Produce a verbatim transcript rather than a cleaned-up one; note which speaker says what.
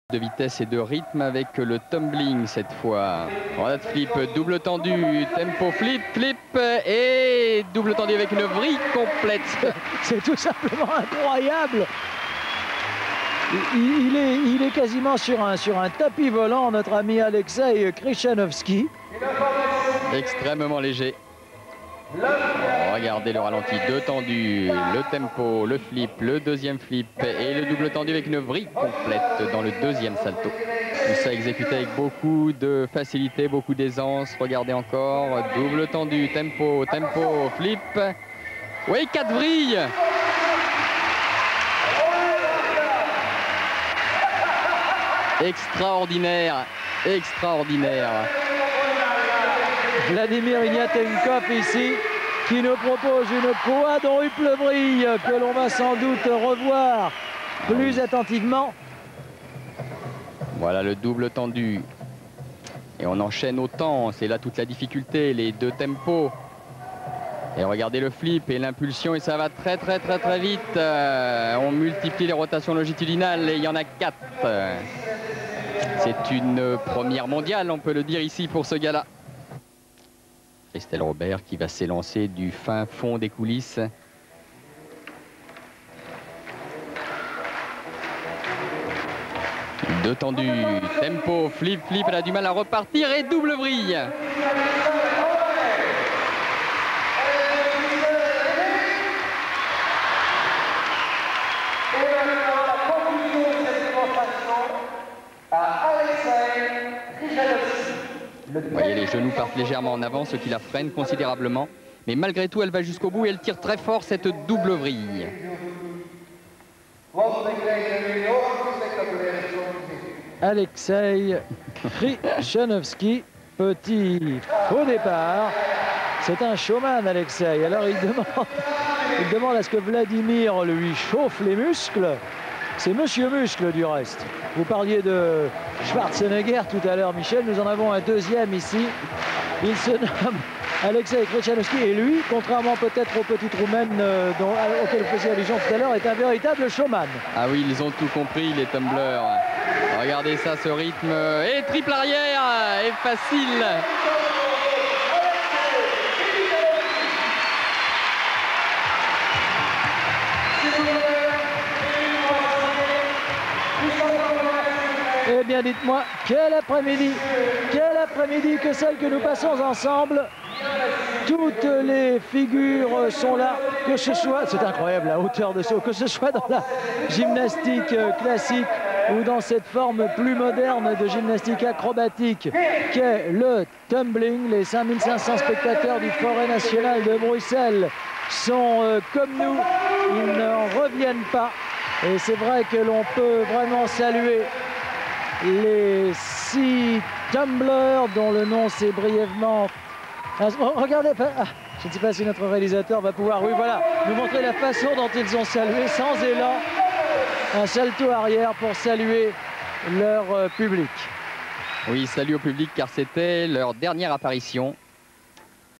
Speaker 1: De vitesse et de rythme avec le tumbling cette fois. Roulade flip, double tendu, tempo flip, flip et double tendu avec une vrille complète.
Speaker 2: C'est tout simplement incroyable. Il, il, est, il est quasiment sur un, sur un tapis volant, notre ami Alexei Krichanowski.
Speaker 1: Extrêmement léger. Regardez le ralenti, deux tendus, le tempo, le flip, le deuxième flip et le double tendu avec une vrille complète dans le deuxième salto. Tout ça exécuté avec beaucoup de facilité, beaucoup d'aisance. Regardez encore, double tendu, tempo, tempo, flip. Oui, quatre vrilles. Extraordinaire, extraordinaire.
Speaker 2: Vladimir Ignatenkov ici, qui nous propose une quadruple vrille que l'on va sans doute revoir plus attentivement.
Speaker 1: Voilà le double tendu. Et on enchaîne autant, c'est là toute la difficulté, les deux tempos. Et regardez le flip et l'impulsion, et ça va très très très très vite. Euh, on multiplie les rotations longitudinales et il y en a quatre. C'est une première mondiale, on peut le dire ici pour ce gars-là. Christelle Robert qui va s'élancer du fin fond des coulisses. Deux tendus, tempo, flip, flip, elle a du mal à repartir et double vrille. Vous voyez, les genoux partent légèrement en avant, ce qui la freine considérablement. Mais malgré tout, elle va jusqu'au bout et elle tire très fort cette double vrille.
Speaker 2: Alexei Krichanowski, petit faux départ. C'est un showman, Alexei. Alors il demande, il demande à ce que Vladimir lui chauffe les muscles. C'est Monsieur Muscle du reste. Vous parliez de Schwarzenegger tout à l'heure, Michel. Nous en avons un deuxième ici. Il se nomme Alexei Krichanowski. Et lui, contrairement peut-être aux petites roumaines euh, dont, auxquelles vous faisiez allusion tout à l'heure, est un véritable showman.
Speaker 1: Ah oui, ils ont tout compris, les tumblers. Regardez ça, ce rythme. Et triple arrière, et facile.
Speaker 2: Eh bien, dites-moi, quel après-midi, quel après-midi que celle que nous passons ensemble. Toutes les figures sont là, que ce soit, c'est incroyable la hauteur de saut, que ce soit dans la gymnastique classique ou dans cette forme plus moderne de gymnastique acrobatique qu'est le tumbling. Les cinq mille cinq cents spectateurs du Forêt national de Bruxelles sont euh, comme nous, ils n'en reviennent pas. Et c'est vrai que l'on peut vraiment saluer les six tumblers dont le nom s'est brièvement... Ah, regardez, ah, je ne sais pas si notre réalisateur va pouvoir, oui voilà, nous montrer la façon dont ils ont salué, sans élan, un salto arrière pour saluer leur euh, public.
Speaker 1: Oui, salut au public car c'était leur dernière apparition.